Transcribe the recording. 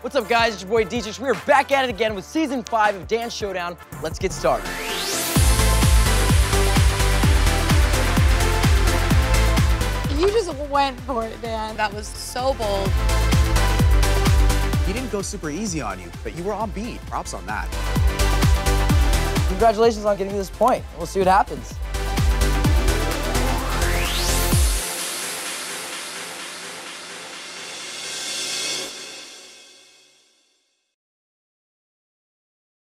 What's up, guys? It's your boy D-trix. We are back at it again with Season 5 of Dance Showdown. Let's get started. You just went for it, Dan. That was so bold. He didn't go super easy on you, but you were on beat. Props on that. Congratulations on getting to this point. We'll see what happens.